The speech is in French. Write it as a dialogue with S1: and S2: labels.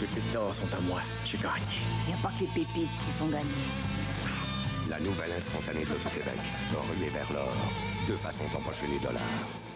S1: pépites d'or sont à moi. J'ai gagné.
S2: Il n'y a pas que les pépites qui font gagner.
S3: La nouvelle instantanée de l'Auto-Québec. Ruée vers l'or. Deux façons d'empocher les dollars.